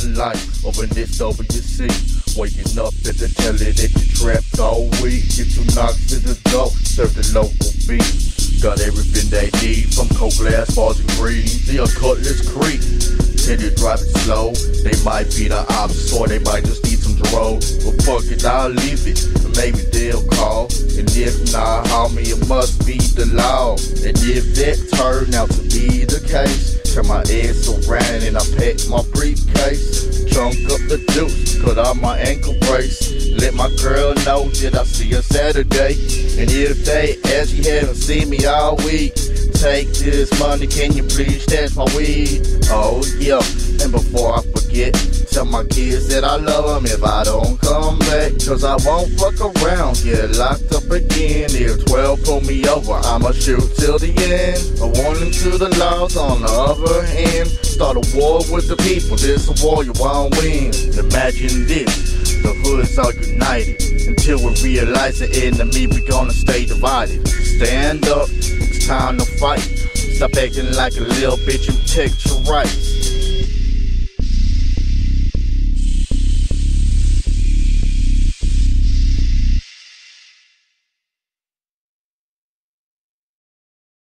the life of an SWC. Waking up at the telly that you trapped all week. Get two knocks to the door, serve the local beat. Got everything they need from Cutlass, bars and greens. The Cutlass Creek. Till you drive it slow. They might be the ops or they might just need some drugs. But fuck it, I'll leave it. Maybe they'll call. And if not, homie, it must be the law. And if that turn out to be the case, turn my ass around and I pack my briefcase. Chunk up the juice, cut out my ankle brace. Let my girl know that I see her Saturday. And if they ask, you haven't seen me all week, take this money, can you please stash my weed? Oh yeah, and before I forget, tell my kids that I love them if I don't come back. Cause I won't fuck around, get locked up again. If 12 pull me over, I'ma shoot till the end. A warning to the laws on the other hand. Start a war with the people, this a war you won't win. Imagine this, the hood's all united. Until we realize the enemy, we gonna stay divided. Stand up, it's time to fight. Stop acting like a little bitch and protect your rights.